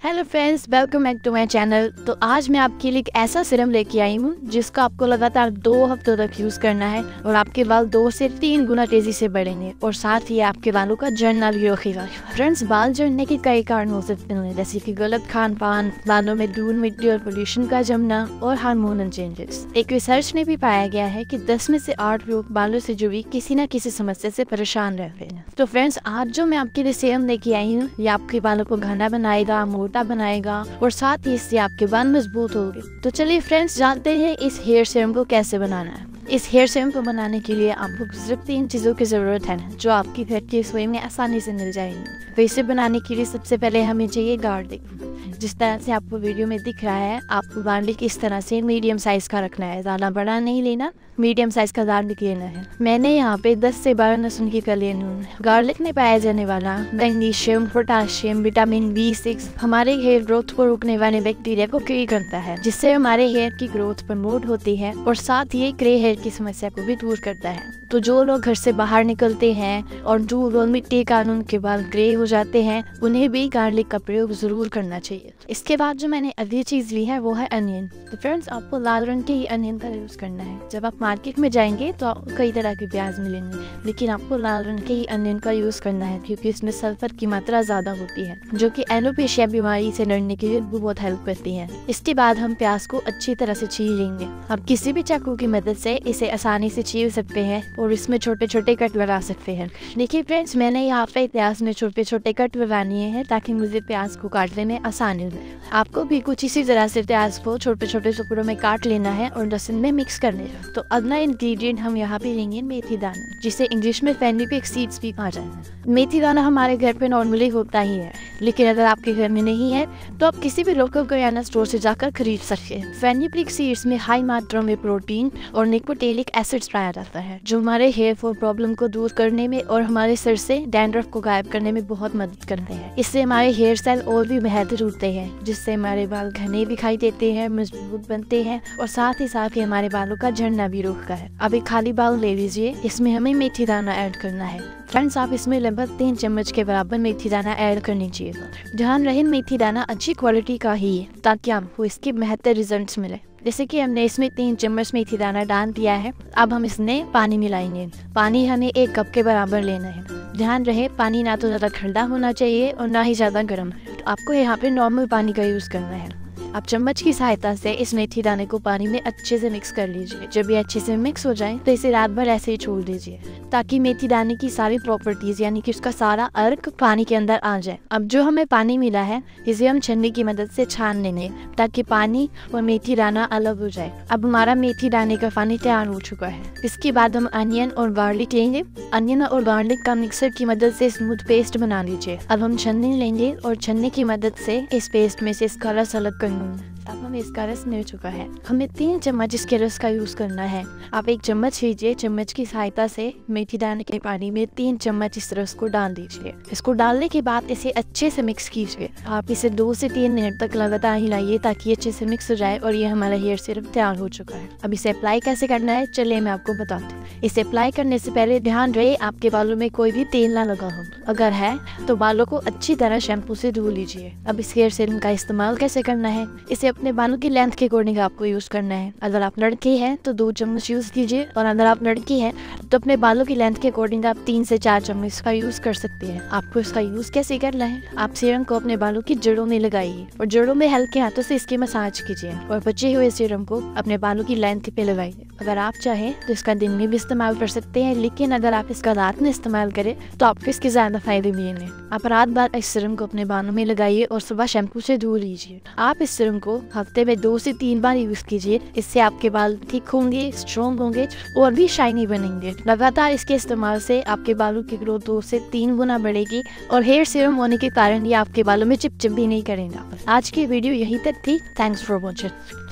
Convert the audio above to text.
Hello friends, welcome back to my channel. तो आज मैं आपके लिए एक ऐसा सीरम लेके आई हूँ जिसको आपको लगातार 2 हफ्तों तक यूज करना है और आपके बाल 2 से 3 गुना तेजी से बढ़ेंगे और साथ ही आपके बालों का झड़ना भी रोकेगा। फ्रेंड्स, बाल झड़ने के कई कारण हो सकते हैं, जैसे कि गलत खान पान, बालों में धूल मिट्टी और पोल्यूशन का जमना और हार्मोनल चेंजेस। एक रिसर्च ने भी पाया गया है कि 10 में से 8 लोग बालों से जुड़ी किसी न किसी समस्या से परेशान रहते हैं। तो फ्रेंड्स, आज जो मैं आपके लिए सीरम लेके आई हूँ ये आपके बालों को घना बनाएगा, मोटा बनाएगा और साथ ही इससे आपके बाल मजबूत होंगे। तो चलिए फ्रेंड्स, जानते हैं इस हेयर सीरम को कैसे बनाना है। इस हेयर सीरम को बनाने के लिए आपको सिर्फ 3 चीज़ों की ज़रूरत है जो आपकी घर की रसोई में आसानी से मिल जाएंगी। तो इसे बनाने के लिए सबसे पहले हमें चाहिए गार्लिक। जिस तरह से आपको वीडियो में दिख रहा है, आपको गार्लिक इस तरह से मीडियम साइज का रखना है, ज़्यादा बड़ा नहीं लेना, मीडियम साइज का गार्लिक लेना है। मैंने यहाँ पे 10 से 12 लहसुन की कलियां ली। गार्लिक में पाया जाने वाला मैग्नीशियम, पोटाशियम, विटामिन B6 हमारे हेयर ग्रोथ को रोकने वाले बैक्टीरिया को क्लियर करता है, जिससे हमारे हेयर की ग्रोथ प्रमोट होती है और साथ ही ग्रे हेयर की समस्या को भी दूर करता है। तो जो लोग घर से बाहर निकलते हैं और धूल और मिट्टी के कारण उनके बाल ग्रे हो जाते हैं, उन्हें भी गार्लिक का प्रयोग जरूर करना चाहिए। इसके बाद जो मैंने अगली चीज ली है वो है अनियन। तो फ्रेंड्स, आपको लाल रंग के ही अनियन का यूज करना है। जब आप मार्केट में जाएंगे तो आपको कई तरह के प्याज मिलेंगे, लेकिन आपको लाल रंग के ही अनियन का यूज करना है क्योंकि इसमें सल्फर की मात्रा ज्यादा होती है, जो कि एलोपेशिया बीमारी से लड़ने के लिए बहुत हेल्प करती है। इसके बाद हम प्याज को अच्छी तरह से छील लेंगे। आप किसी भी चाकू की मदद से इसे आसानी से छील सकते हैं और इसमें छोटे छोटे कट लगा सकते हैं। देखिए फ्रेंड्स, मैंने यहाँ पे प्याज में छोटे छोटे कट लगाने हैं ताकि मुझे प्याज को काटने में आसानी हो। आपको भी कुछ इसी तरह से प्याज को छोटे छोटे टुकड़ों में काट लेना है और लहसुन में मिक्स कर लेना। तो अगला इंग्रेडिएंट हम यहाँ पे लेंगे मेथी दाना, जिसे इंग्लिश में फेनिग्रीक सीड्स भी कहा जाता है। मेथी दाना हमारे घर पे नॉर्मली होता ही है, लेकिन अगर आपके घर में नहीं है तो आप किसी भी लोकल किराना स्टोर से जाकर खरीद सकते हैं। फेनिग्रीक सीड्स में हाई मात्रा में प्रोटीन और निकोटिलिक एसिड्स पाया जाता है, जो हमारे हेयर फॉल प्रॉब्लम को दूर करने में और हमारे सिर से डैंड्रफ को गायब करने में बहुत मदद करते हैं। इससे हमारे हेयर स्टाइल और भी बेहतर होते हैं, जिससे हमारे बाल घने दिखाई देते हैं, मजबूत बनते हैं और साथ ही हमारे बालों का झड़ना भी रोकता है। अब एक खाली बाउल ले लीजिए, इसमें हमें मेथी दाना ऐड करना है। फ्रेंड्स, आप इसमें लगभग 3 चम्मच के बराबर मेथी दाना ऐड करनी चाहिए। ध्यान रहे मेथी दाना अच्छी क्वालिटी का ही है ताकि आपको इसके बेहतर रिजल्ट्स मिले। जैसे कि हमने इसमें 3 चम्मच मेथी दाना डाल दिया है। अब हम इसमें पानी मिलाएंगे। पानी हमें 1 कप के बराबर लेना है। ध्यान रहे पानी ना तो ज़्यादा ठंडा होना चाहिए और ना ही ज़्यादा गर्म। तो आपको यहाँ पे नॉर्मल पानी का यूज़ करना है। आप चम्मच की सहायता से इस मेथी दाने को पानी में अच्छे से मिक्स कर लीजिए। जब ये अच्छे से मिक्स हो जाए तो इसे रात भर ऐसे ही छोड़ दीजिए ताकि मेथी दाने की सारी प्रॉपर्टीज यानी कि उसका सारा अर्क पानी के अंदर आ जाए। अब जो हमें पानी मिला है इसे हम छन्नी की मदद से छान लेंगे ताकि पानी और मेथी दाना अलग हो जाए। अब हमारा मेथी दाने का पानी तैयार हो चुका है। इसके बाद हम अनियन और गार्लिक लेंगे। अनियन और गार्लिक का मिक्सर की मदद से स्मूथ पेस्ट बना लीजिए। अब हम छन्नी लेंगे और छन्नी की मदद से इस पेस्ट में से इसका रस अलग कर लेंगे। अब हमें इसका रस मिल चुका है। हमें 3 चम्मच इसके रस का यूज करना है। आप 1 चम्मच लीजिए, चम्मच की सहायता से मेथी दाने के पानी में 3 चम्मच इस रस को डाल दीजिए। इसको डालने के बाद इसे अच्छे से मिक्स कीजिए। आप इसे 2 से 3 मिनट तक लगातार हिलाइए ताकि अच्छे से मिक्स हो जाए और ये हमारा हेयर सीरम तैयार हो चुका है। अब इसे अप्लाई कैसे करना है चलिए मैं आपको बताती हूँ। इसे अप्लाई करने से पहले ध्यान रहे आपके बालों में कोई भी तेल ना लगा हो। अगर है तो बालों को अच्छी तरह शैम्पू से धो लीजिए। अब इस हेयर सीरम का इस्तेमाल कैसे करना है, इसे अपने बालों की लेंथ के अकॉर्डिंग आपको यूज करना है। अगर आप लड़के हैं तो 2 चम्मच यूज कीजिए और अगर आप लड़की हैं तो अपने बालों की लेंथ के अकॉर्डिंग आप 3 से 4 चम्मच का यूज कर सकते हैं। आपको इसका यूज कैसे करना है, आप सीरम को अपने बालों की जड़ों में लगाइए और जड़ों में हल्के हाथों से इसकी मसाज कीजिए और बचे हुए सीरम को अपने बालों की लेंथ पे लगाइए। अगर आप चाहें तो इसका दिन में भी इस्तेमाल कर सकते हैं, लेकिन अगर आप इसका रात में इस्तेमाल करें तो आपको इसके ज्यादा फायदे मिलेंगे। आप रात भर इस सीरम को अपने बालों में लगाइए और सुबह शैम्पू से धो लीजिए। आप इस सीरम को हफ्ते में 2 से 3 बार यूज कीजिए। इससे आपके बाल ठीक होंगे, स्ट्रॉन्ग होंगे और भी शाइनी बनेंगे। लगातार इसके इस्तेमाल से आपके बालों की ग्रोथ 2 से 3 गुना बढ़ेगी और हेयर सीरम होने के कारण ये आपके बालों में चिपचिप भी नहीं करेगा। आज की वीडियो यहीं तक थी। Thanks for watching.